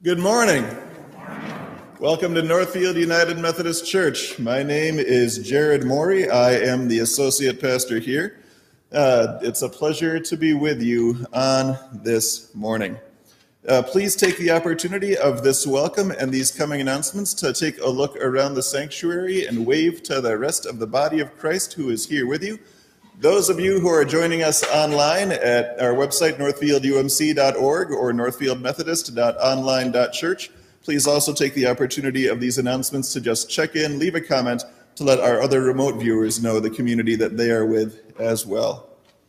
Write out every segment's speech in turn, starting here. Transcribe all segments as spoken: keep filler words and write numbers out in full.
Good morning. Welcome to Northfield United Methodist Church. My name is Jared Morey. I am the associate pastor here. Uh, it's a pleasure to be with you on this morning. Uh, please take the opportunity of this welcome and these coming announcements to take a look around the sanctuary and wave to the rest of the body of Christ who is here with you. Those of you who are joining us online at our website, northfield u m c dot org or northfield methodist dot online dot church, please also take the opportunity of these announcements to just check in, leave a comment to let our other remote viewers know the community that they are with as well.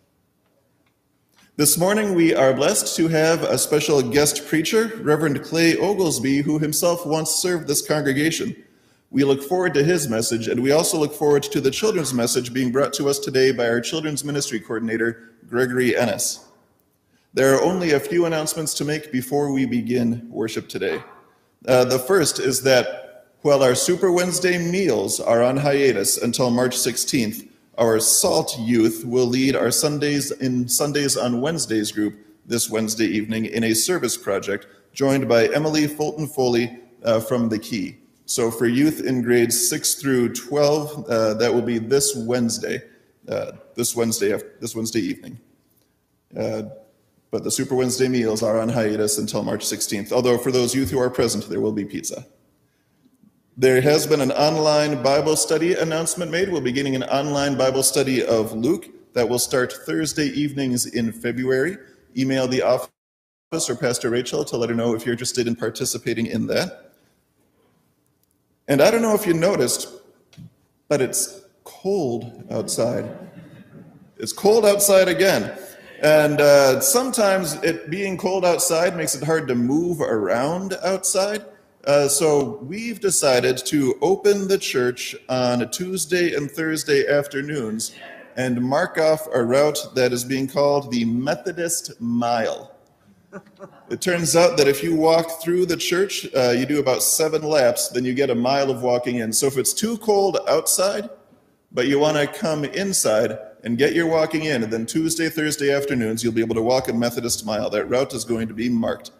This morning, we are blessed to have a special guest preacher, Reverend Clay Oglesby, who himself once served this congregation. We look forward to his message, and we also look forward to the children's message being brought to us today by our children's ministry coordinator, Gregory Ennis. There are only a few announcements to make before we begin worship today. Uh, the first is that while our Super Wednesday meals are on hiatus until March sixteenth, our SALT youth will lead our Sundays in Sundays on Wednesdays group this Wednesday evening in a service project joined by Emily Fulton Foley uh, from the Key. So for youth in grades six through twelve, uh, that will be this Wednesday, uh, this Wednesday, this Wednesday evening. Uh, but the Super Wednesday meals are on hiatus until March sixteenth. Although for those youth who are present, there will be pizza. There has been an online Bible study announcement made. We'll be beginning an online Bible study of Luke that will start Thursday evenings in February. Email the office or Pastor Rachel to let her know if you're interested in participating in that. And I don't know if you noticed, but it's cold outside. It's cold outside again. And uh, sometimes it being cold outside makes it hard to move around outside. Uh, so we've decided to open the church on Tuesday and Thursday afternoons and mark off a route that is being called the Methodist Mile. It turns out that if you walk through the church, uh, you do about seven laps, then you get a mile of walking in. So if it's too cold outside, but you want to come inside and get your walking in, and then Tuesday, Thursday afternoons, you'll be able to walk a Methodist Mile. That route is going to be marked.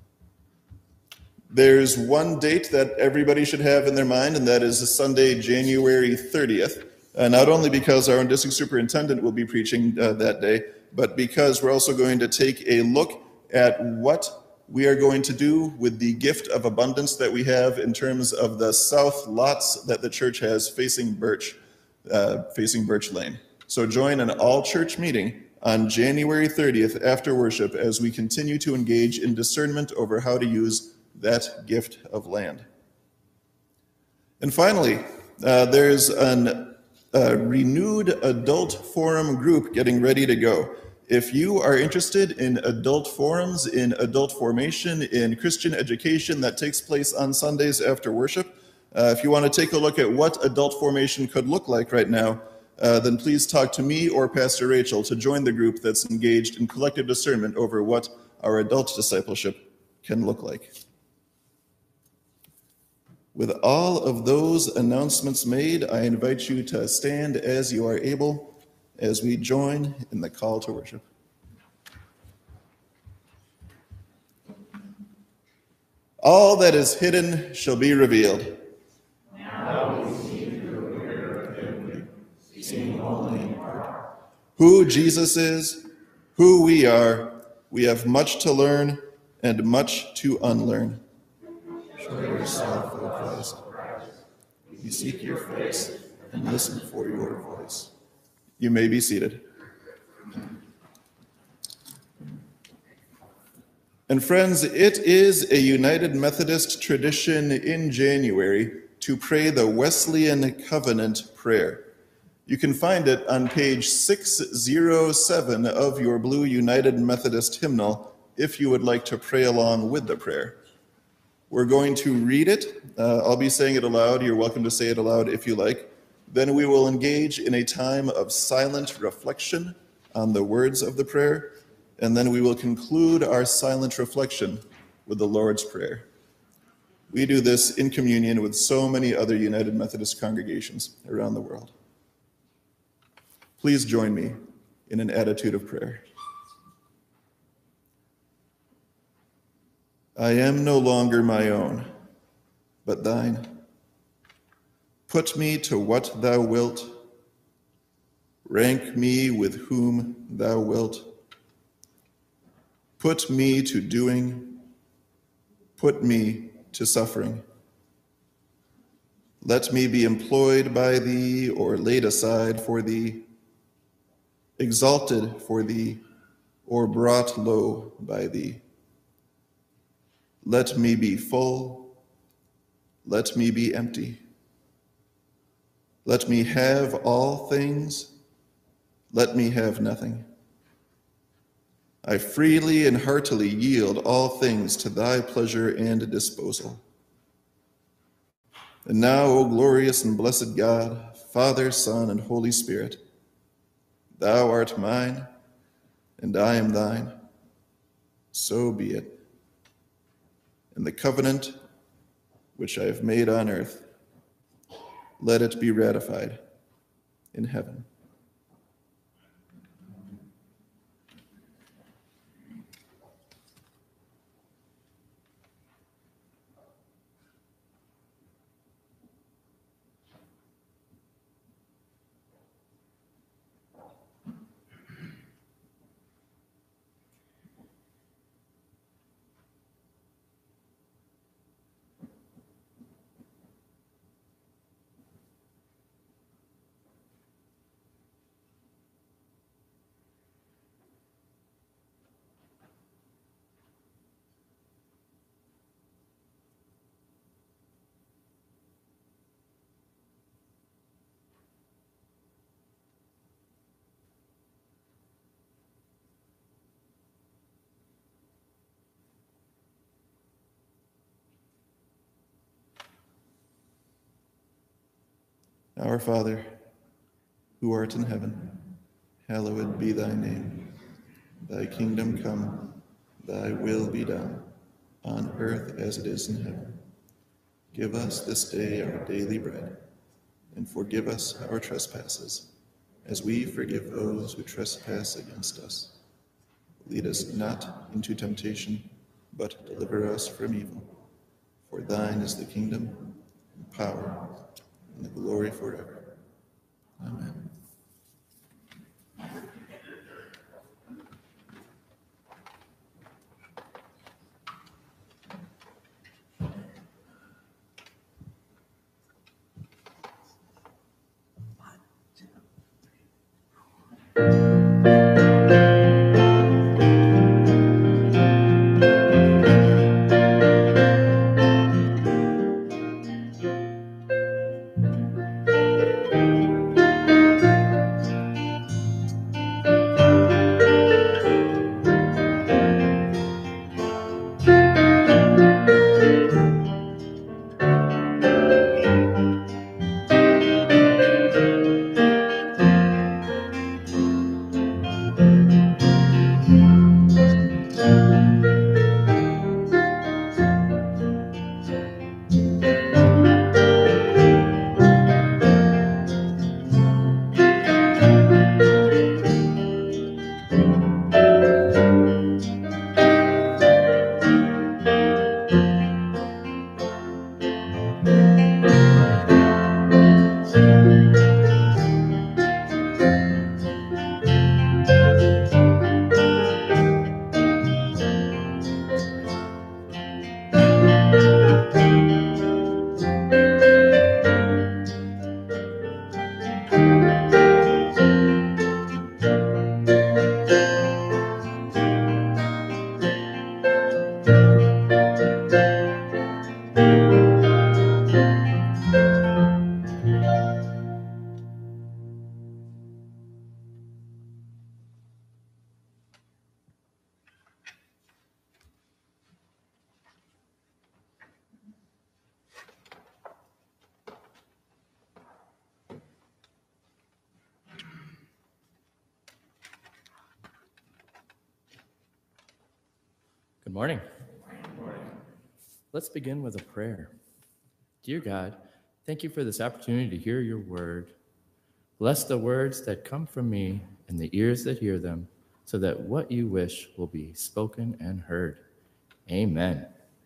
There's one date that everybody should have in their mind, and that is Sunday, January thirtieth. Uh, not only because our own district superintendent will be preaching uh, that day, but because we're also going to take a look at what we are going to do with the gift of abundance that we have in terms of the south lots that the church has facing Birch, uh, facing Birch Lane. So join an all-church meeting on January thirtieth after worship as we continue to engage in discernment over how to use that gift of land. And finally, uh, there's an, a renewed adult forum group getting ready to go. If you are interested in adult forums, in adult formation, in Christian education that takes place on Sundays after worship, uh, if you want to take a look at what adult formation could look like right now, uh, then please talk to me or Pastor Rachel to join the group that's engaged in collective discernment over what our adult discipleship can look like. With all of those announcements made, I invite you to stand as you are able as we join in the call to worship. All that is hidden shall be revealed. Now we see through a mirror dimly, seeing only in part. Who Jesus is, who we are, we have much to learn and much to unlearn. Show yourself, O Christ. We seek your face and listen for your voice. You may be seated. And friends, it is a United Methodist tradition in January to pray the Wesleyan Covenant Prayer. You can find it on page six oh seven of your blue United Methodist hymnal if you would like to pray along with the prayer. We're going to read it. Uh, I'll be saying it aloud. You're welcome to say it aloud if you like. Then we will engage in a time of silent reflection on the words of the prayer, and then we will conclude our silent reflection with the Lord's Prayer. We do this in communion with so many other United Methodist congregations around the world. Please join me in an attitude of prayer. I am no longer my own, but thine. Put me to what thou wilt. Rank me with whom thou wilt. Put me to doing. Put me to suffering. Let me be employed by thee or laid aside for thee, exalted for thee or brought low by thee. Let me be full. Let me be empty. Let me have all things. Let me have nothing. I freely and heartily yield all things to thy pleasure and disposal. And now, O glorious and blessed God, Father, Son, and Holy Spirit, thou art mine, and I am thine. So be it. And the covenant which I have made on earth, let it be ratified in heaven. Our Father, who art in heaven, hallowed be thy name. Thy kingdom come, thy will be done, on earth as it is in heaven. Give us this day our daily bread, and forgive us our trespasses, as we forgive those who trespass against us. Lead us not into temptation, but deliver us from evil. For thine is the kingdom, and power, and the glory forever. Amen. Good morning. Let's begin with a prayer. Dear God, thank you for this opportunity to hear your word. Bless the words that come from me and the ears that hear them, so that what you wish will be spoken and heard. Amen.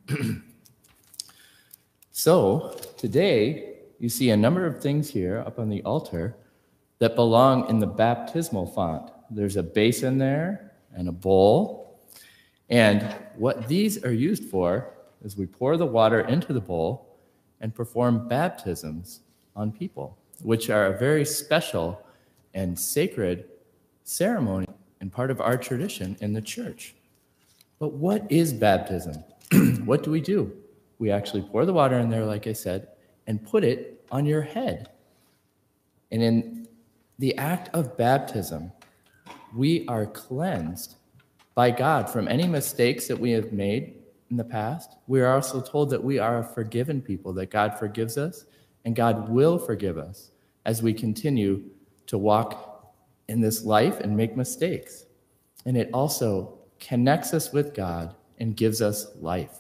So today, you see a number of things here up on the altar that belong in the baptismal font. There's a basin there and a bowl. And what these are used for is we pour the water into the bowl and perform baptisms on people, which are a very special and sacred ceremony and part of our tradition in the church. But what is baptism? What do we do? We actually pour the water in there, like I said, and put it on your head. And in the act of baptism, we are cleansed by God from any mistakes that we have made in the past. We are also told that we are a forgiven people, that God forgives us, and God will forgive us as we continue to walk in this life and make mistakes. And it also connects us with God and gives us life.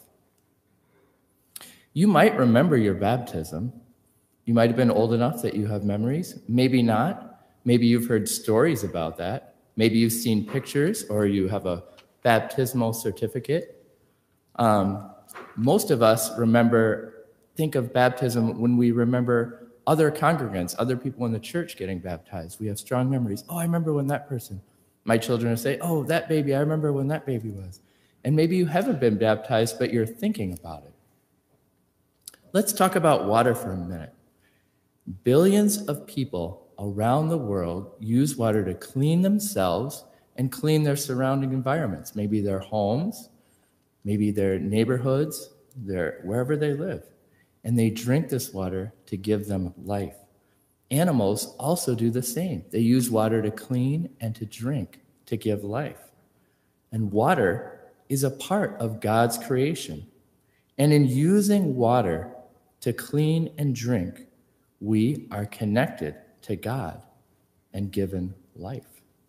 You might remember your baptism. You might have been old enough that you have memories. Maybe not. Maybe you've heard stories about that. Maybe you've seen pictures or you have a baptismal certificate. Um, most of us remember, think of baptism when we remember other congregants, other people in the church getting baptized. We have strong memories. Oh, I remember when that person. My children will say, oh, that baby, I remember when that baby was. And maybe you haven't been baptized, but you're thinking about it. Let's talk about water for a minute. Billions of people around the world use water to clean themselves and clean their surrounding environments, maybe their homes, maybe their neighborhoods, their wherever they live. And they drink this water to give them life. Animals also do the same. They use water to clean and to drink to give life. And water is a part of God's creation. And in using water to clean and drink, we are connected to God and given life.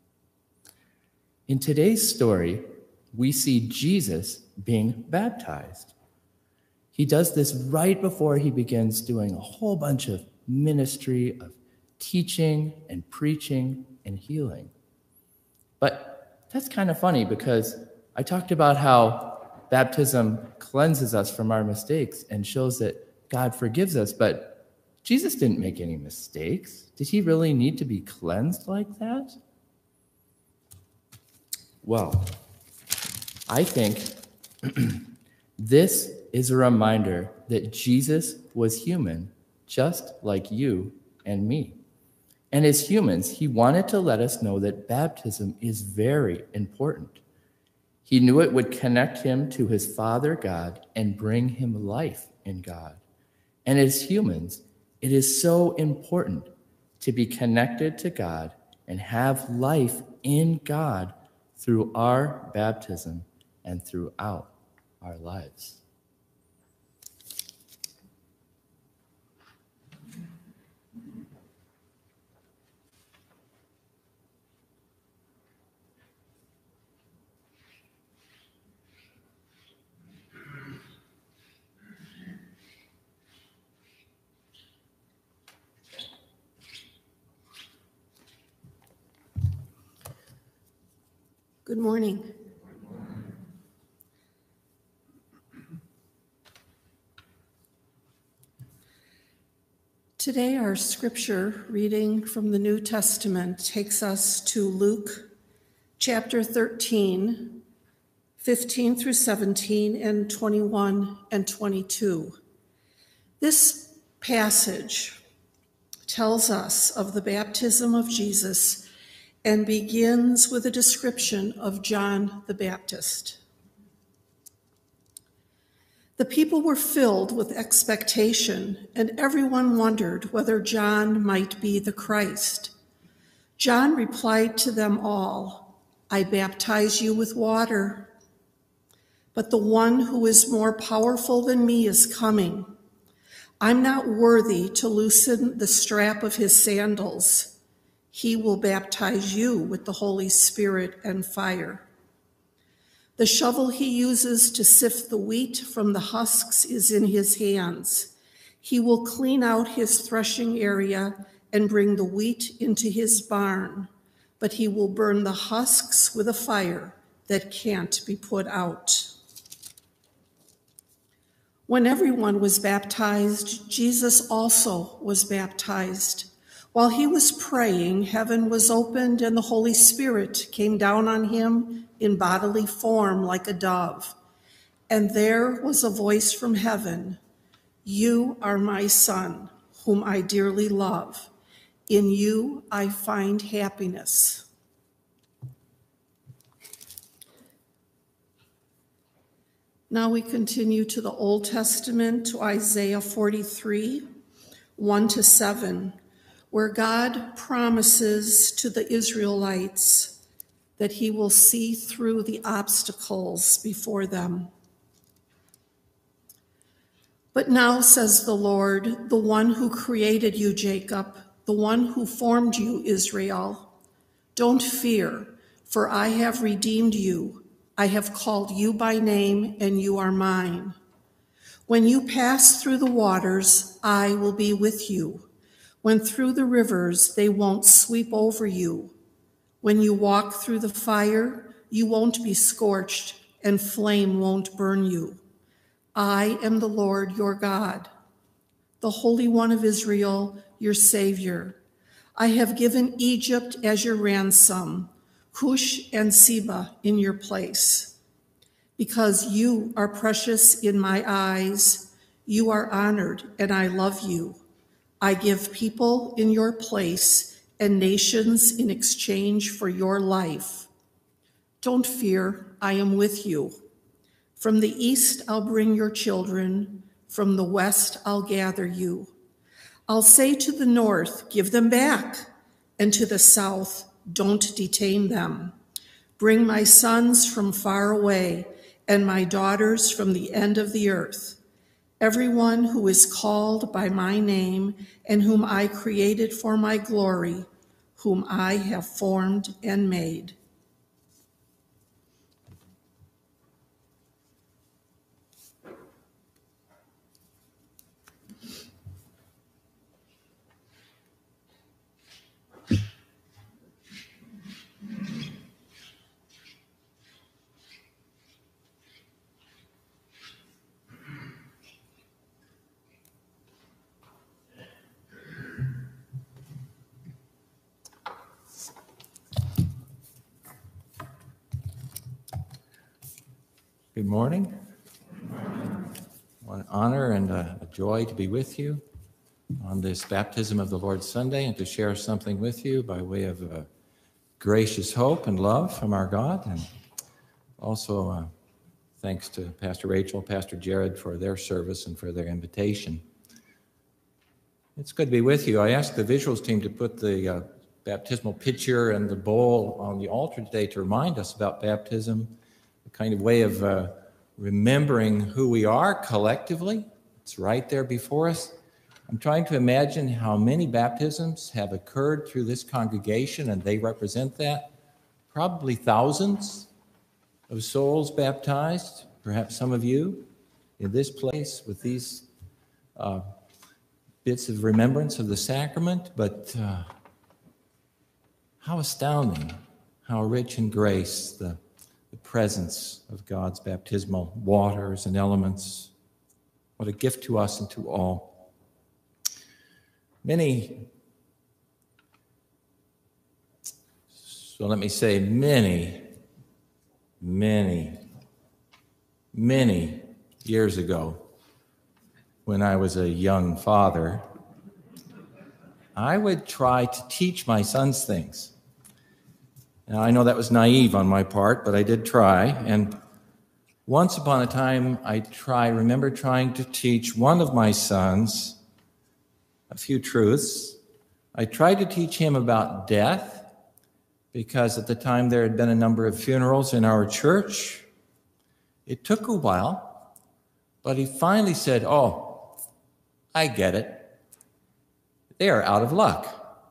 In today's story, we see Jesus being baptized. He does this right before he begins doing a whole bunch of ministry of teaching and preaching and healing. But that's kind of funny because I talked about how baptism cleanses us from our mistakes and shows that God forgives us, but Jesus didn't make any mistakes. Did he really need to be cleansed like that? Well, I think this is a reminder that Jesus was human, just like you and me. And as humans, he wanted to let us know that baptism is very important. He knew it would connect him to his Father God and bring him life in God. And as humans, it is so important to be connected to God and have life in God through our baptism and throughout our lives. Good morning. Today, our scripture reading from the New Testament takes us to Luke chapter thirteen, fifteen through seventeen, and twenty-one and twenty-two. This passage tells us of the baptism of Jesus and begins with a description of John the Baptist. The people were filled with expectation, and everyone wondered whether John might be the Christ. John replied to them all, "I baptize you with water, but the one who is more powerful than me is coming. I'm not worthy to loosen the strap of his sandals. He will baptize you with the Holy Spirit and fire. The shovel he uses to sift the wheat from the husks is in his hands. He will clean out his threshing area and bring the wheat into his barn, but he will burn the husks with a fire that can't be put out." When everyone was baptized, Jesus also was baptized. While he was praying, heaven was opened and the Holy Spirit came down on him in bodily form like a dove. And there was a voice from heaven, "You are my Son, whom I dearly love. In you I find happiness." Now we continue to the Old Testament, to Isaiah forty-three, one to seven, where God promises to the Israelites that he will see through the obstacles before them. "But now, says the Lord, the one who created you, Jacob, the one who formed you, Israel, don't fear, for I have redeemed you. I have called you by name, and you are mine. When you pass through the waters, I will be with you. When through the rivers, they won't sweep over you. When you walk through the fire, you won't be scorched, and flame won't burn you. I am the Lord your God, the Holy One of Israel, your Savior. I have given Egypt as your ransom, Cush and Seba in your place. Because you are precious in my eyes, you are honored, and I love you. I give people in your place and nations in exchange for your life. Don't fear, I am with you. From the east I'll bring your children, from the west I'll gather you. I'll say to the north, give them back, and to the south, don't detain them. Bring my sons from far away and my daughters from the end of the earth. Everyone who is called by my name and whom I created for my glory, whom I have formed and made." Good morning. What an honor and a, a joy to be with you on this Baptism of the Lord Sunday and to share something with you by way of uh, gracious hope and love from our God. And also uh, thanks to Pastor Rachel, Pastor Jared for their service and for their invitation. It's good to be with you. I asked the visuals team to put the uh, baptismal pitcher and the bowl on the altar today to remind us about baptism, a kind of way of uh, remembering who we are collectively. It's right there before us. I'm trying to imagine how many baptisms have occurred through this congregation, and they represent that. Probably thousands of souls baptized, perhaps some of you in this place with these uh, bits of remembrance of the sacrament, but uh, how astounding, how rich in grace the, the presence of God's baptismal waters and elements. What a gift to us and to all. Many, so let me say many, many, many years ago, when I was a young father, I would try to teach my sons things. Now, I know that was naive on my part, but I did try. And once upon a time, I try, remember trying to teach one of my sons a few truths. I tried to teach him about death, because at the time there had been a number of funerals in our church. It took a while, but he finally said, "Oh, I get it. They are out of luck."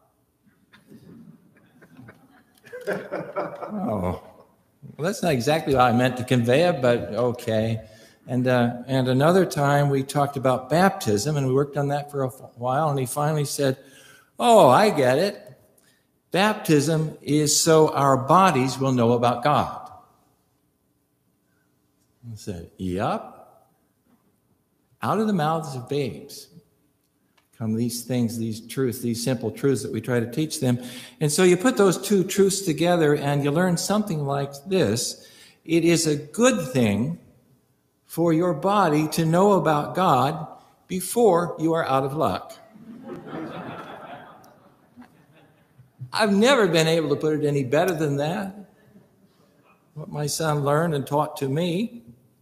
Oh, well, that's not exactly what I meant to convey it, but okay. And uh, and another time we talked about baptism, and we worked on that for a while, and he finally said, "Oh, I get it. Baptism is so our bodies will know about God." I said, "Yup. Out of the mouths of babes come these things, these truths, these simple truths that we try to teach them. And so you put those two truths together and you learn something like this. It is a good thing for your body to know about God before you are out of luck. I've never been able to put it any better than that. What my son learned and taught to me.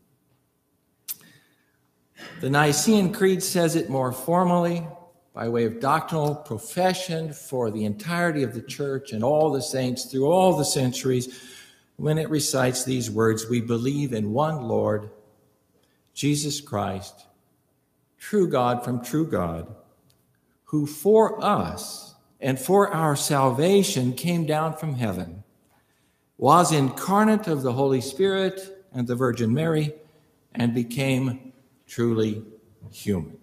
The Nicene Creed says it more formally by way of doctrinal profession for the entirety of the church and all the saints through all the centuries when it recites these words, we believe in one Lord, Jesus Christ, true God from true God, who for us and for our salvation came down from heaven, was incarnate of the Holy Spirit and the Virgin Mary, and became truly human.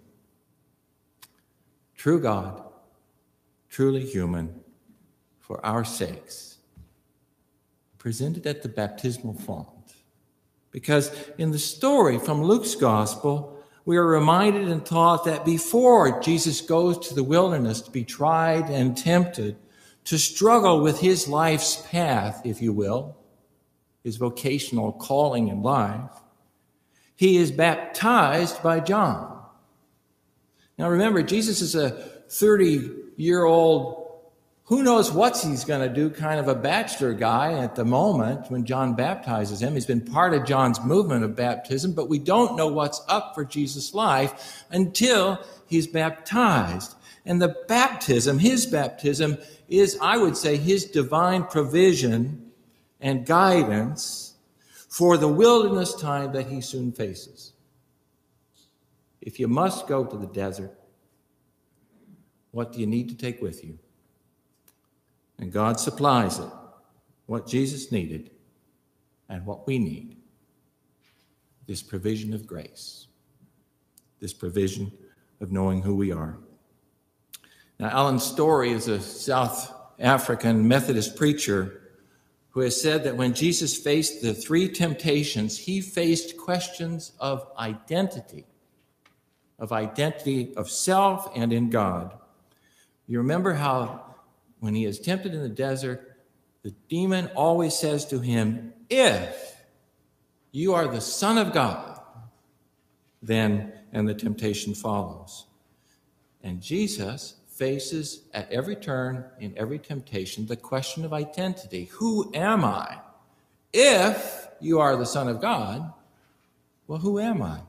True God, truly human, for our sakes, presented at the baptismal font. Because in the story from Luke's gospel, we are reminded and taught that before Jesus goes to the wilderness to be tried and tempted, to struggle with his life's path, if you will, his vocational calling in life, he is baptized by John. Now remember, Jesus is a thirty-year-old, who knows what he's going to do, kind of a bachelor guy at the moment when John baptizes him. He's been part of John's movement of baptism, but we don't know what's up for Jesus' life until he's baptized. And the baptism, his baptism, is, I would say, his divine provision and guidance for the wilderness time that he soon faces. If you must go to the desert, what do you need to take with you? And God supplies it, what Jesus needed and what we need. This provision of grace, this provision of knowing who we are. Now, Alan Story is a South African Methodist preacher who has said that when Jesus faced the three temptations, he faced questions of identity, of identity of self and in God. You remember how when he is tempted in the desert, the demon always says to him, if you are the Son of God, then, and the temptation follows. And Jesus faces at every turn, in every temptation, the question of identity. Who am I? If you are the Son of God, well, who am I?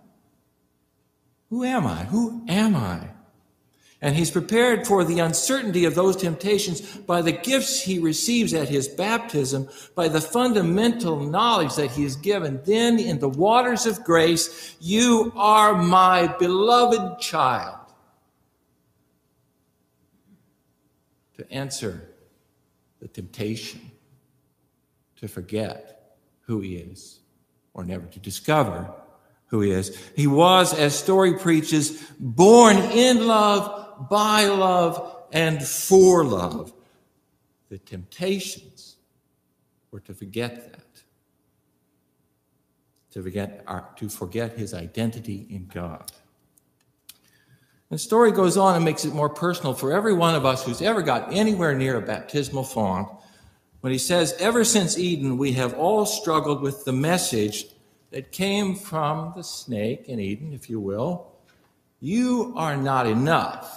Who am I? Who am I? And he's prepared for the uncertainty of those temptations by the gifts he receives at his baptism, by the fundamental knowledge that he is given. Then in the waters of grace, you are my beloved child. To answer the temptation to forget who he is, or never to discover who he is. He was, as Story preaches, born in love, by love, and for love. The temptations were to forget that, to forget our, to forget his identity in God. The story goes on and makes it more personal for every one of us who's ever got anywhere near a baptismal font, when he says, ever since Eden, we have all struggled with the message that came from the snake in Eden, if you will. You are not enough.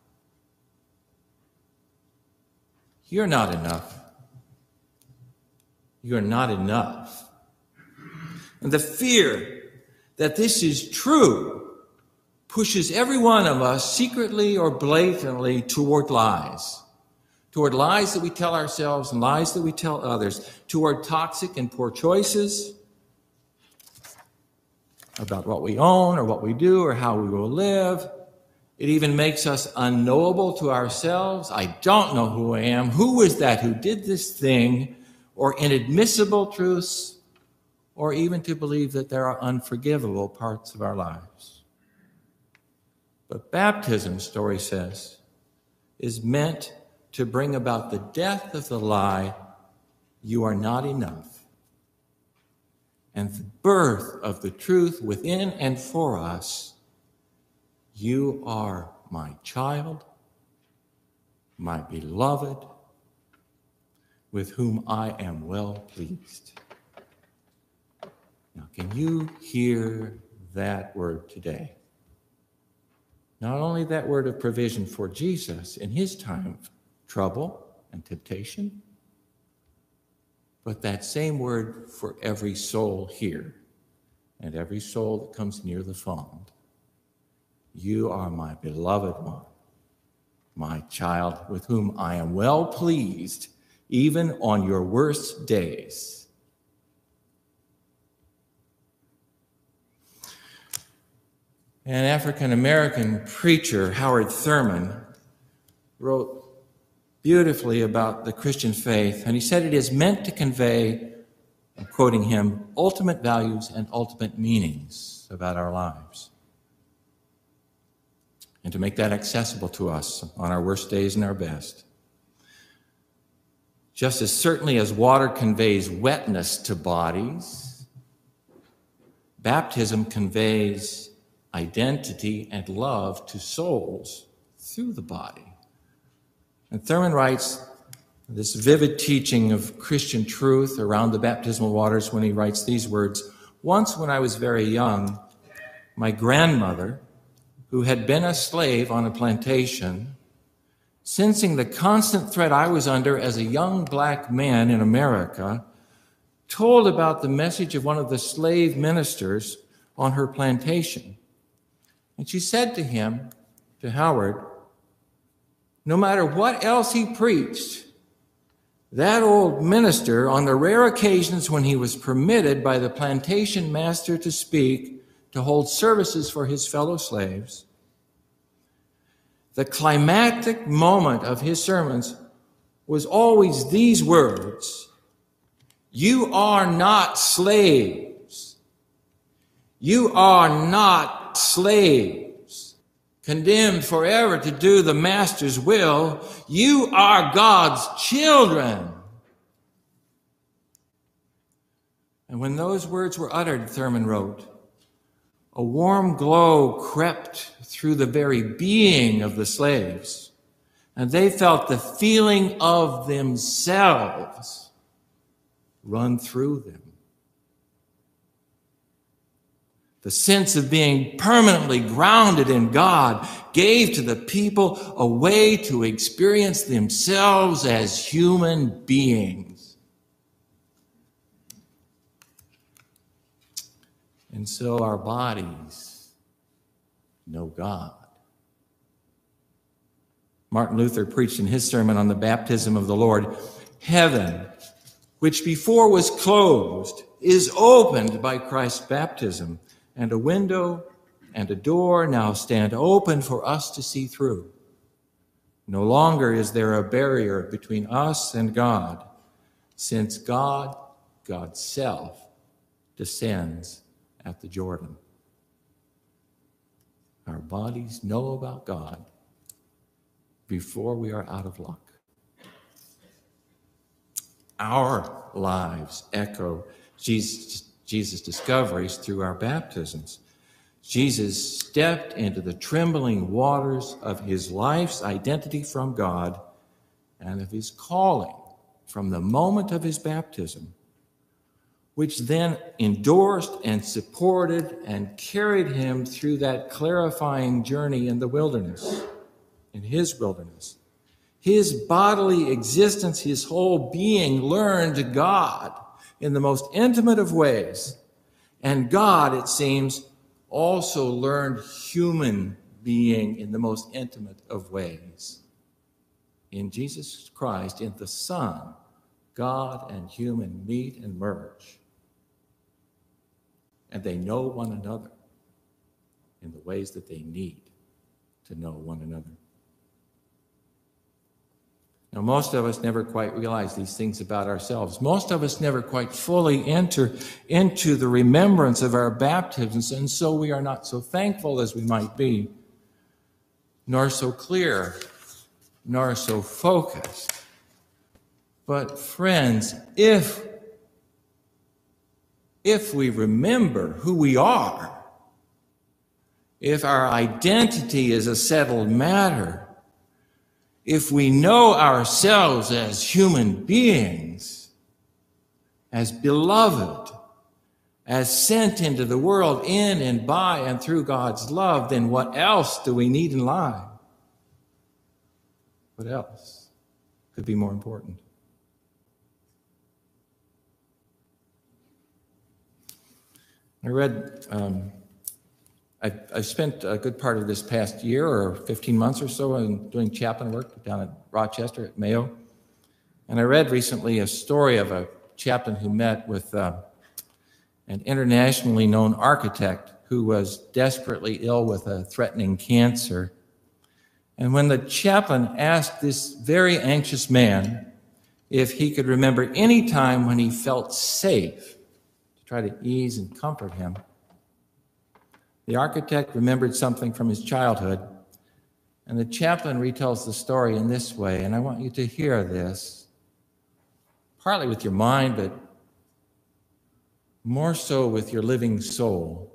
You're not enough. You're not enough. And the fear that this is true pushes every one of us secretly or blatantly toward lies. Toward lies that we tell ourselves and lies that we tell others. Toward toxic and poor choices about what we own or what we do or how we will live. It even makes us unknowable to ourselves. I don't know who I am. Who was that who did this thing? Or inadmissible truths, or even to believe that there are unforgivable parts of our lives. But baptism, Story says, is meant to bring about the death of the lie, you are not enough, and the birth of the truth within and for us, You are my child, my beloved, with whom I am well pleased. Now, can you hear that word today? Not only that word of provision for Jesus in his time of trouble and temptation, but that same word for every soul here and every soul that comes near the font. You are my beloved one, my child, with whom I am well pleased, even on your worst days. An African-American preacher, Howard Thurman, wrote beautifully about the Christian faith, and he said it is meant to convey, I'm quoting him, ultimate values and ultimate meanings about our lives, and to make that accessible to us on our worst days and our best. Just as certainly as water conveys wetness to bodies, baptism conveys identity and love to souls through the body. And Thurman writes this vivid teaching of Christian truth around the baptismal waters when he writes these words: "Once when I was very young, my grandmother, who had been a slave on a plantation, sensing the constant threat I was under as a young black man in America, told about the message of one of the slave ministers on her plantation. And she said to him, to Howard, no matter what else he preached, that old minister, on the rare occasions when he was permitted by the plantation master to speak, to hold services for his fellow slaves, the climactic moment of his sermons was always these words: you are not slaves. You are not slaves, condemned forever to do the master's will. You are God's children. And when those words were uttered, Thurman wrote, a warm glow crept through the very being of the slaves, and they felt the feeling of themselves run through them. The sense of being permanently grounded in God gave to the people a way to experience themselves as human beings. And so our bodies know God. Martin Luther preached in his sermon on the baptism of the Lord, heaven, which before was closed, is opened by Christ's baptism, and a window and a door now stand open for us to see through. No longer is there a barrier between us and God, since God, God's self, descends at the Jordan. Our bodies know about God before we are out of luck. Our lives echo Jesus' Jesus' discoveries through our baptisms. Jesus stepped into the trembling waters of his life's identity from God and of his calling from the moment of his baptism, which then endorsed and supported and carried him through that clarifying journey in the wilderness, in his wilderness. His bodily existence, his whole being learned God in the most intimate of ways. And God, it seems, also learned human being in the most intimate of ways. In Jesus Christ, in the Son, God and human meet and merge. And they know one another in the ways that they need to know one another. Now, most of us never quite realize these things about ourselves. Most of us never quite fully enter into the remembrance of our baptisms, and so we are not so thankful as we might be, nor so clear, nor so focused. But friends, if, if we remember who we are, if our identity is a settled matter, if we know ourselves as human beings, as beloved, as sent into the world in and by and through God's love, then what else do we need in life? What else could be more important? I read, um, I, I spent a good part of this past year or fifteen months or so in doing chaplain work down at Rochester at Mayo. And I read recently a story of a chaplain who met with uh, an internationally known architect who was desperately ill with a threatening cancer. And when the chaplain asked this very anxious man if he could remember any time when he felt safe to try to ease and comfort him, the architect remembered something from his childhood. And the chaplain retells the story in this way, and I want you to hear this, partly with your mind, but more so with your living soul.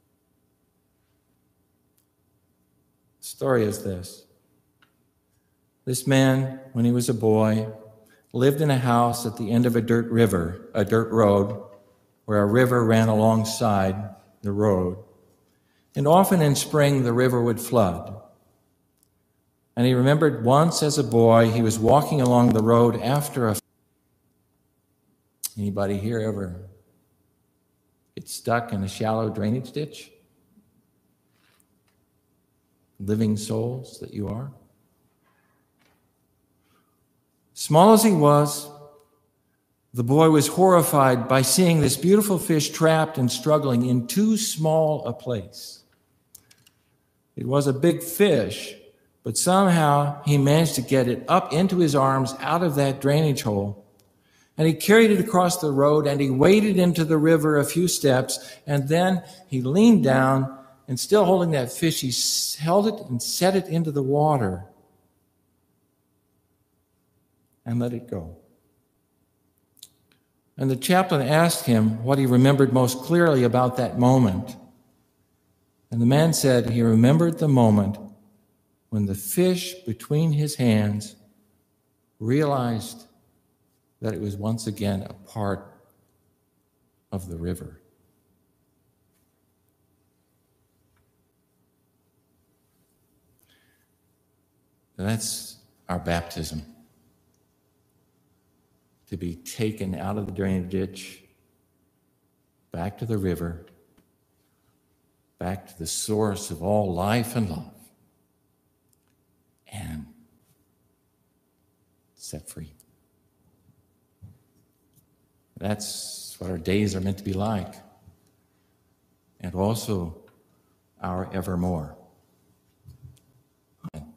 The story is this. This man, when he was a boy, lived in a house at the end of a dirt river, a dirt road, where a river ran alongside the road. And often in spring, the river would flood. And he remembered once as a boy, he was walking along the road after a... Anybody here ever get stuck in a shallow drainage ditch? Living souls that you are. Small as he was, the boy was horrified by seeing this beautiful fish trapped and struggling in too small a place. It was a big fish, but somehow he managed to get it up into his arms out of that drainage hole. And he carried it across the road, and he waded into the river a few steps, and then he leaned down, and still holding that fish, he held it and set it into the water and let it go. And the chaplain asked him what he remembered most clearly about that moment. And the man said he remembered the moment when the fish between his hands realized that it was once again a part of the river. And that's our baptism. To be taken out of the drainage ditch, back to the river, back to the source of all life and love, and set free. That's what our days are meant to be like, and also our evermore. Amen.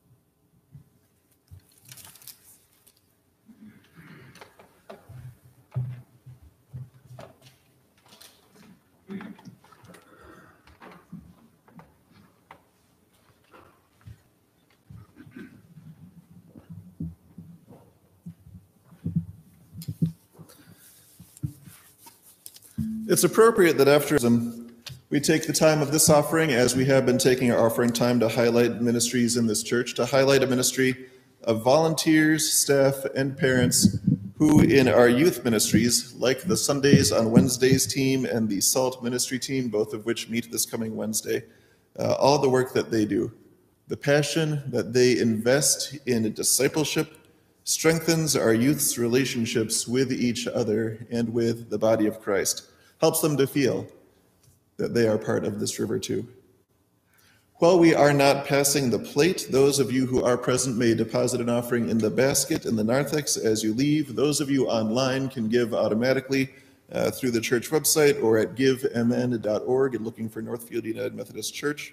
It's appropriate that after we take the time of this offering, as we have been taking our offering time, to highlight ministries in this church, to highlight a ministry of volunteers, staff, and parents who in our youth ministries, like the Sundays on Wednesdays team and the SALT ministry team, both of which meet this coming Wednesday, uh, all the work that they do, the passion that they invest in discipleship strengthens our youth's relationships with each other and with the body of Christ, helps them to feel that they are part of this river too. While we are not passing the plate, those of you who are present may deposit an offering in the basket in the narthex as you leave. Those of you online can give automatically uh, through the church website or at give m n dot org and looking for Northfield United Methodist Church.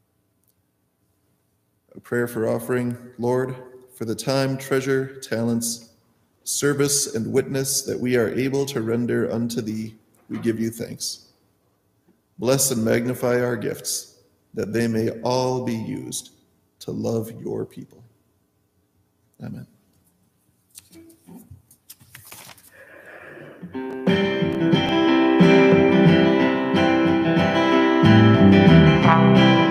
A prayer for offering. Lord, for the time, treasure, talents, service, and witness that we are able to render unto thee, we give you thanks. Bless and magnify our gifts, that they may all be used to love your people. Amen. Thank you.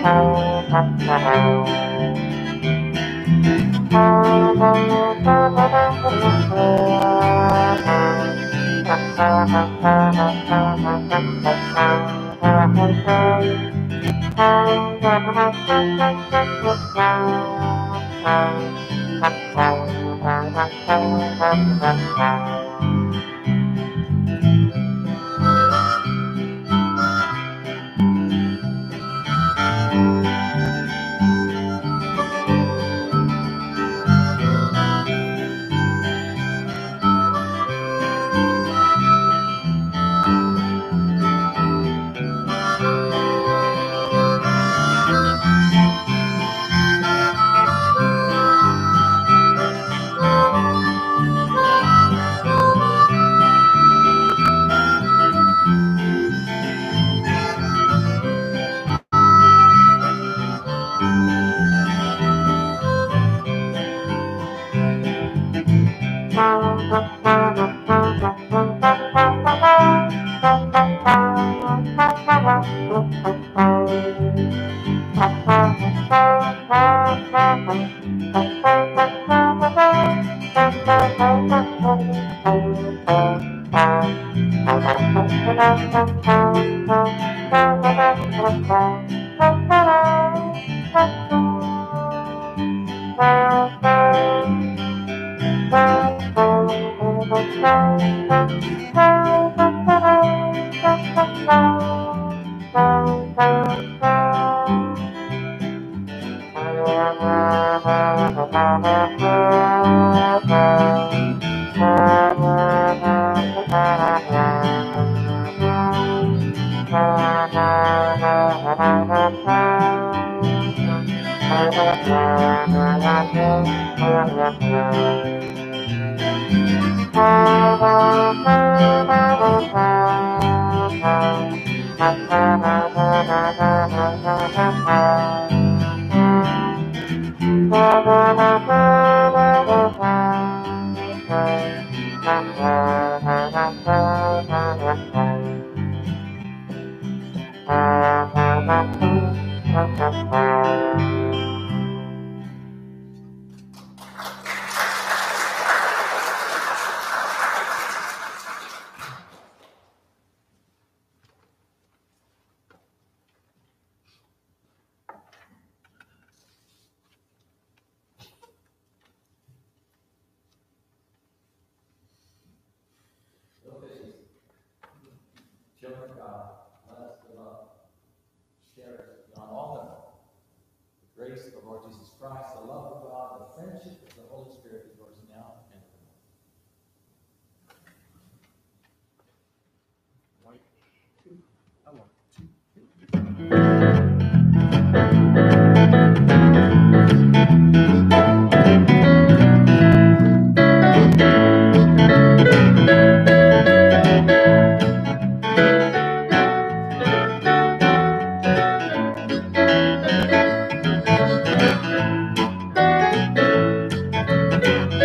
Children of God, let us beloved cherish beyond all the grace of the Lord Jesus Christ, the love of God, the friendship of the Holy Spirit is yours now and forever.